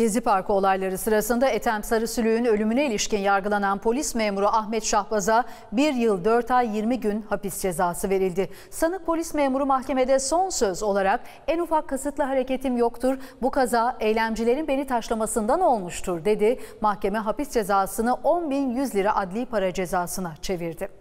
Gezi Parkı olayları sırasında Ethem Sarısülük'ün ölümüne ilişkin yargılanan polis memuru Ahmet Şahbaz'a 1 yıl 4 ay 20 gün hapis cezası verildi. Sanık polis memuru mahkemede son söz olarak en ufak kasıtlı hareketim yoktur, bu kaza eylemcilerin beni taşlamasından olmuştur dedi. Mahkeme hapis cezasını 10.100 lira adli para cezasına çevirdi.